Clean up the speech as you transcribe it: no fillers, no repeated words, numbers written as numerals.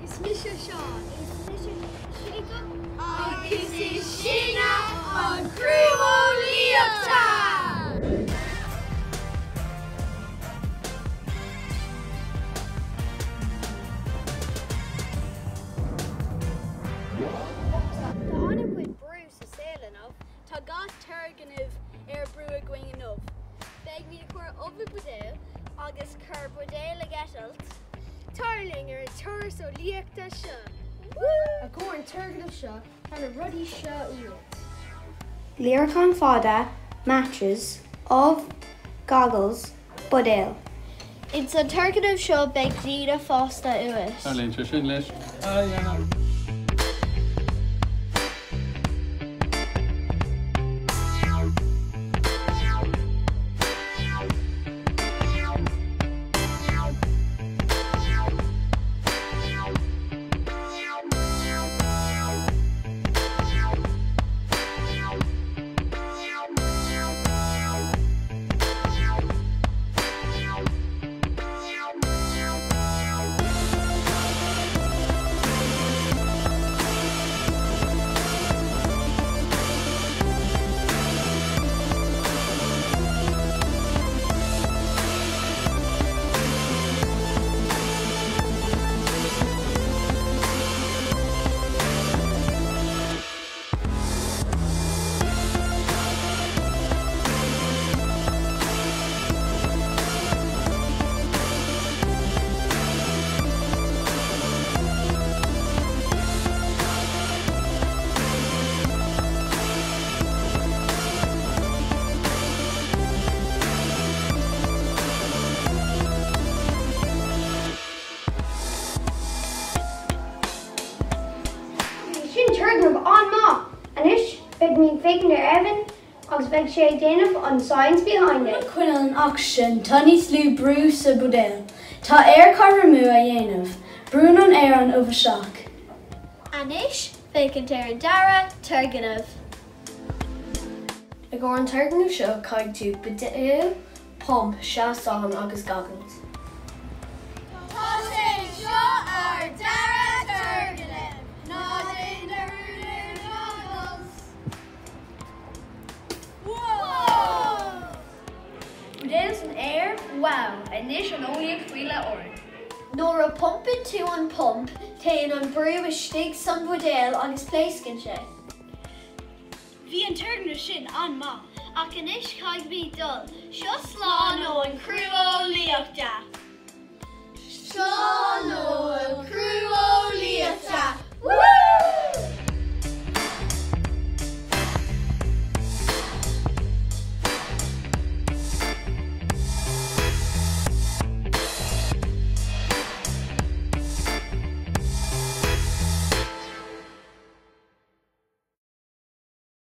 Is Misha Shaw? Is Misha Shaker? Agus is sinna an Criú Eolaíochta! Tháinig with Bruce is sailing of. Tá gach thurgnamh brú a going of. Beg me to cur over budale, agus cur budale a getalt. Tarling tours Eolaíochta seo. A Corann thurgnamh seo and a ruddy seo uilt. Líricán fada, matches, of, goggles, budale. It's a thurgnamh seo beg dína fásta uis. Darlene, sin leis. Thurgnamh an ma, anish, beg me faking their Evan, agus beg sé déanamh on signs behind it. Cuineann auction, Tony slú brú sa budale. Tá carramú a dhéanamh, brún an an over shock. Anish, bacon an dara, thurgnamh. A Corann thurgnamh seo caig tú budale, pump, seaán agus goggles. Tá sé seo ar dara thurgnamh, ná in the root goggles. Whoa! Budale's an wow, anish an óíag fuile oran. Nor a pumpin tú an pump, taen an brú a stig san budale agus pléiscin sé. Bhí an thurgnamh sin an ma, ach anish caig bhí dul. Seo slán ó an Criú Eolaíochta. Seo